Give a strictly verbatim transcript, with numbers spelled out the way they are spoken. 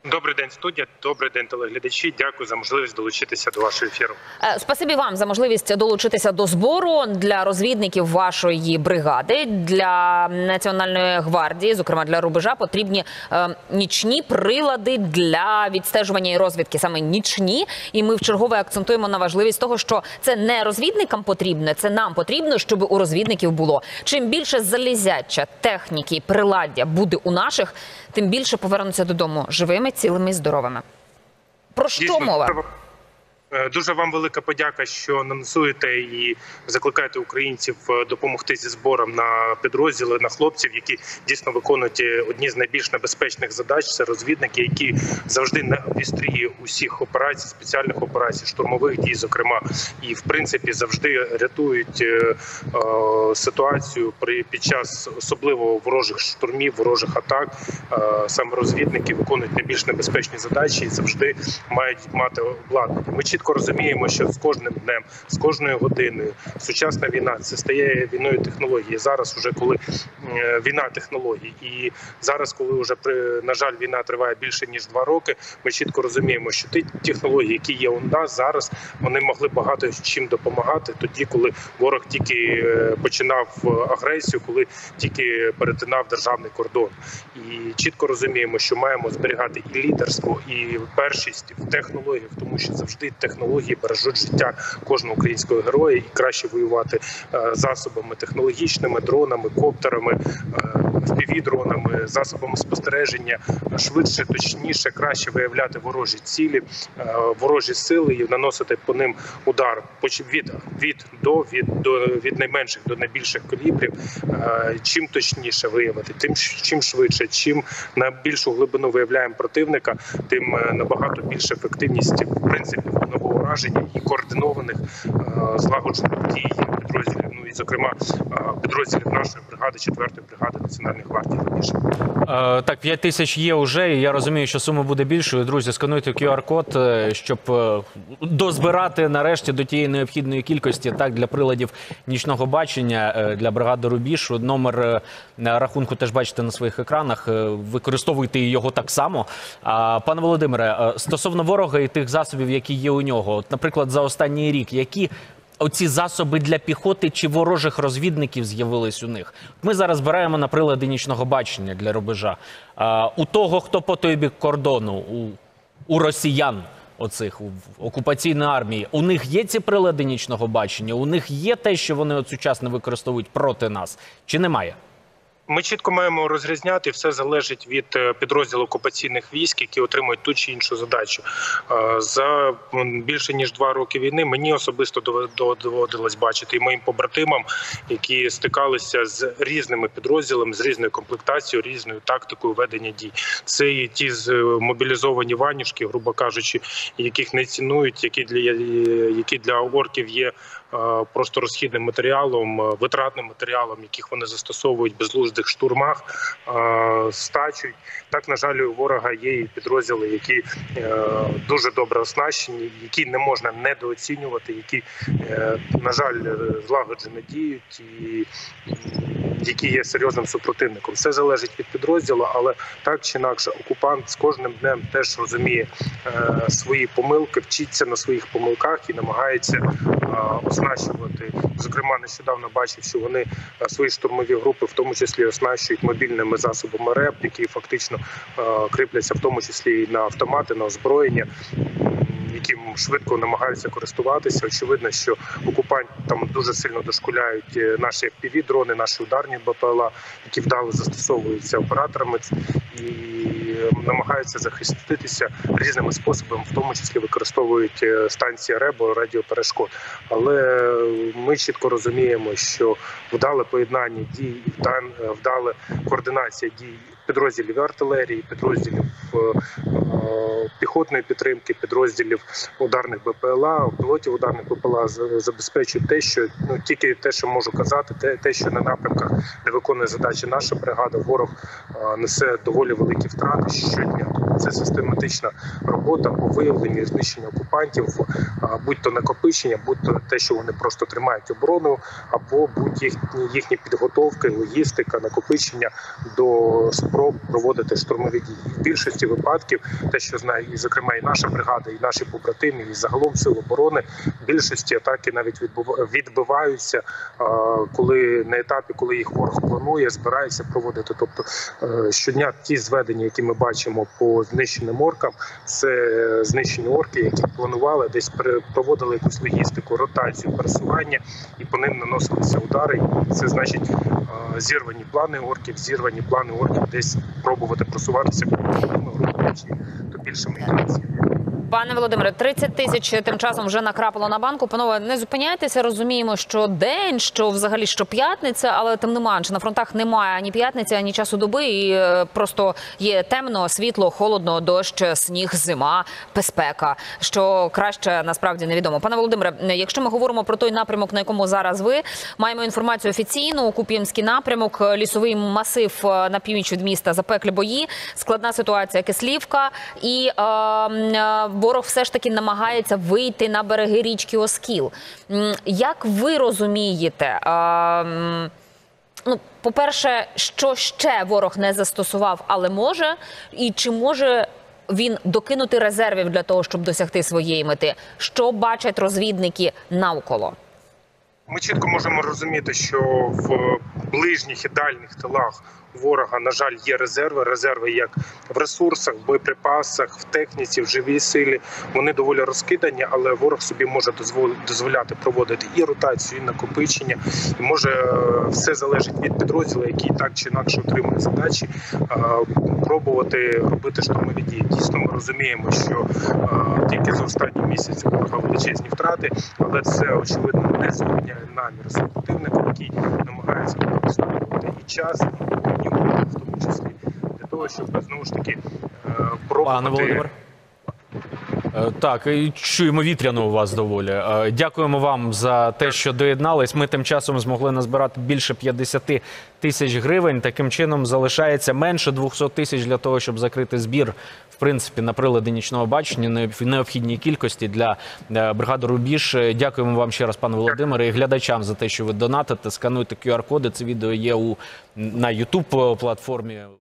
Добрий день, студія. Добрий день, телеглядачі. Дякую за можливість долучитися до вашого ефіру. Спасибі вам за можливість долучитися до збору для розвідників вашої бригади, для Національної гвардії, зокрема для рубежа, потрібні е, нічні прилади для відстежування і розвідки, саме нічні. І ми вчергове акцентуємо на важливість того, що це не розвідникам потрібно, це нам потрібно, щоб у розвідників було. Чим більше залізяча, техніки, приладдя буде у наших, тим більше повернуться додому живими, цілими і здоровими. Про що Дійсно, мова? Дуже вам велика подяка, що анонсуєте і закликаєте українців допомогти зі збором на підрозділи, на хлопців, які дійсно виконують одні з найбільш небезпечних задач. Це розвідники, які завжди на обістрії усіх операцій, спеціальних операцій, штурмових дій, зокрема, і в принципі завжди рятують е, е, ситуацію при під час особливо ворожих штурмів, ворожих атак. Е, саме розвідники виконують найбільш небезпечні задачі і завжди мають мати обладнання. Ми чітко розуміємо, що з кожним днем, з кожною годиною сучасна війна – це стає війною технології. Зараз вже коли війна технологій і зараз, коли вже, на жаль, війна триває більше ніж два роки, ми чітко розуміємо, що ті технології, які є у нас зараз, вони могли багато чим допомагати тоді, коли ворог тільки починав агресію, коли тільки перетинав державний кордон. І чітко розуміємо, що маємо зберігати і лідерство, і першість в технологіях, тому що завжди технології бережуть життя кожного українського героя, і краще воювати засобами технологічними, дронами, коптерами, еф пі ві-дронами, засобами спостереження, швидше, точніше, краще виявляти ворожі цілі, ворожі сили і наносити по ним удар від, від до, від, до, від найменших до найбільших калібрів. Чим точніше виявити, тим чим швидше, чим на більшу глибину виявляємо противника, тим набагато більша ефективність, в принципі, нового ураження і координованих злагоджених дій підрозділів, ну і, зокрема, підрозділів нашої бригади, четвертої бригади Національної гвардії «Рубіж». Е, так, п'ять тисяч є вже, і я розумію, що сума буде більшою. Друзі, скануйте ку ар код, щоб дозбирати нарешті до тієї необхідної кількості, так, для приладів нічного бачення, для бригади «Рубіж». Номер рахунку теж бачите на своїх екранах, використовуйте його так само. А, пане Володимире, стосовно ворога і тих засобів, які є у нього, от, наприклад, за останній рік, які оці засоби для піхоти чи ворожих розвідників з'явились у них? Ми зараз збираємо на прилади нічного бачення для рубежа. А, у того, хто по той бік кордону, у, у росіян, оцих, у окупаційної армії, у них є ці прилади нічного бачення? У них є те, що вони от сучасно використовують проти нас? Чи немає? Ми чітко маємо розрізняти, все залежить від підрозділу окупаційних військ, які отримують ту чи іншу задачу. За більше ніж два роки війни мені особисто доводилось бачити і моїм побратимам, які стикалися з різними підрозділами, з різною комплектацією, різною тактикою ведення дій. Це і ті мобілізовані ванюшки, грубо кажучи, яких не цінують, які для, які для орків є просто розхідним матеріалом, витратним матеріалом, яких вони застосовують в безглуздих штурмах, стачують. Так, на жаль, у ворога є і підрозділи, які дуже добре оснащені, які не можна недооцінювати, які, на жаль, злагоджено діють і які є серйозним супротивником. Все залежить від підрозділу, але так чи інакше окупант з кожним днем теж розуміє свої помилки, вчиться на своїх помилках і намагається оснащувати. Зокрема, нещодавно бачив, що вони свої штурмові групи в тому числі оснащують мобільними засобами РЕП, які фактично кріпляться в тому числі і на автомати, на озброєння, яким швидко намагаються користуватися. Очевидно, що окупанти там дуже сильно дошкуляють наші еф пі ві-дрони, наші ударні бе пе ел а, які вдало застосовуються операторами і намагаються захиститися різними способами, в тому числі використовують станції РЕБО, радіоперешкод. Але ми чітко розуміємо, що вдале поєднання дій, вдале координація дій підрозділів артилерії, підрозділів піхотної підтримки, підрозділів ударних бе пе ел а, пілотів ударних бе пе ел а забезпечують те, що ну тільки те, що можу казати, те, те, що на напрямках, де виконує задачі наша бригада, ворог несе доволі великі втрати щодня. Це систематична робота по виявленню і знищенню окупантів, будь-то накопичення, будь-то те, що вони просто тримають оборону, або будь-їхні їхні підготовки, логістика, накопичення до спроб проводити штурмові дії. В більшості випадків, те, що знає, і зокрема і наша бригада, і наші побратими, і загалом сил оборони, в більшості атаки навіть відбиваються, коли на етапі, коли їх ворог планує, збирається проводити. Тобто щодня ті зведення, які ми бачимо по знищеним оркам, це знищені орки, які планували, десь проводили якусь логістику, ротацію, пересування, і по ним наносилися удари. І це значить зірвані плани орків, зірвані плани орків десь пробувати просуватися то більшими інтенсіями. Пане Володимире, тридцять тисяч тим часом вже накрапало на банку. Панове, не зупиняйтеся, розуміємо, що день, що взагалі що п'ятниця, але тим не менше на фронтах немає ані п'ятниці, ані часу доби, і просто є темно, світло, холодно, дощ, сніг, зима, безпека, що краще насправді невідомо. Пане Володимире, якщо ми говоримо про той напрямок, на якому зараз ви, маємо інформацію офіційну, Куп'янський напрямок, лісовий масив на північ від міста, запеклі бої, складна ситуація, Кислівка, і е, ворог все ж таки намагається вийти на береги річки Оскіл. Як ви розумієте, ну, по-перше, що ще ворог не застосував, але може, і чи може він докинути резервів для того, щоб досягти своєї мети? Що бачать розвідники навколо? Ми чітко можемо розуміти, що в ближніх і дальніх тилах ворога, на жаль, є резерви. Резерви як в ресурсах, в боєприпасах, в техніці, в живій силі. Вони доволі розкидані, але ворог собі може дозволяти проводити і ротацію, і накопичення. І може, все залежить від підрозділу, який так чи інакше отримує задачі, пробувати робити штурмові дії. Дійсно, ми розуміємо, що тільки за останній місяць у ворога величезні втрати, але це, очевидно, не зупиняє намір супротивника, який намагається використовувати і час, і в тому числі для того, щоб знову ж таки пробувати. Пане Володимир. Так, і чуємо вітряно у вас доволі. Дякуємо вам за те, що доєднались. Ми тим часом змогли назбирати більше п'ятдесят тисяч гривень. Таким чином залишається менше двохсот тисяч для того, щоб закрити збір, в принципі, на прилади нічного бачення в необхідній кількості для бригади «Рубіж». Дякуємо вам ще раз, пане Володимире, і глядачам за те, що ви донатите. Скануйте ку ар коди. Це відео є у, на ютуб платформі.